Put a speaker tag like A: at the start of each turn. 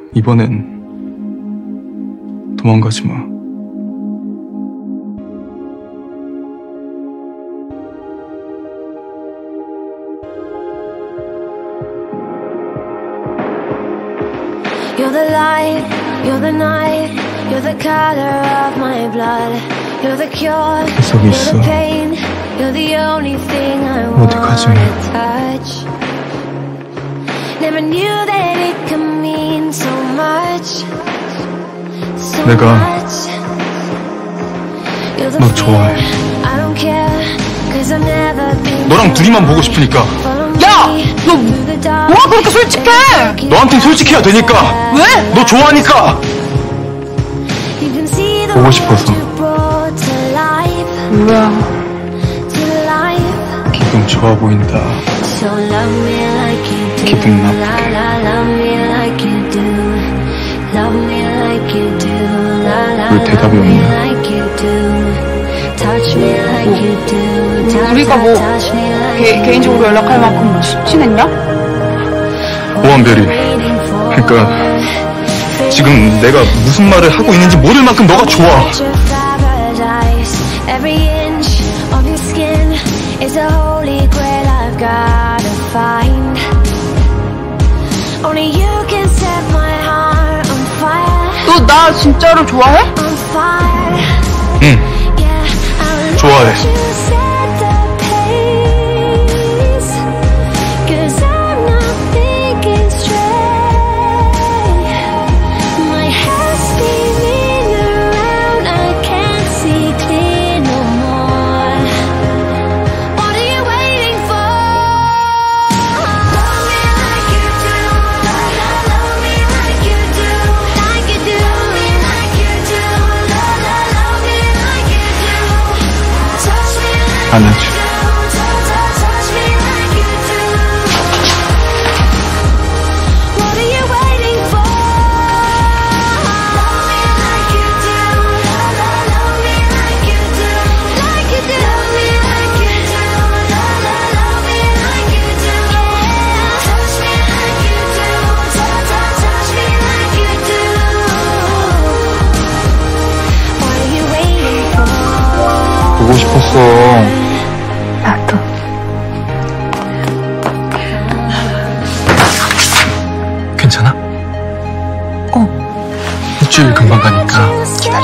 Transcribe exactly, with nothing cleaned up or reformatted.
A: 이번엔 도망가지 마.
B: You're the light, you're the night, you're the color of my blood. You're the cure, you're the pain, you're the only thing I want to touch. Never knew that it could mean so much. So
A: 내가
B: much.
A: 너 좋아해.
B: I don't care, 'cause I've never been.
A: 너랑 둘이만 보고 싶으니까.
C: 야! 너 뭐가 그렇게 솔직해?
A: 너한텐 솔직해야 되니까.
C: 왜?
A: 너 좋아하니까. 보고 싶어서.
C: 뭐야?
A: 기분 좋아 보인다. 기분 나쁘게. 왜 대답이 없냐?
C: 뭐, 우리가 뭐 개, 개인적으로 연락할 만큼 뭐 친했냐?
A: 오한별이, 그러니까 지금 내가 무슨 말을 하고 있는지 모를 만큼 너가 좋아.
C: 너 나 진짜로 좋아해?
A: 응, 좋아해. 안아줘. 보고 싶었어.
C: 나도.
A: 괜찮아?
C: 어.
A: 일주일 금방 가니까 기다려.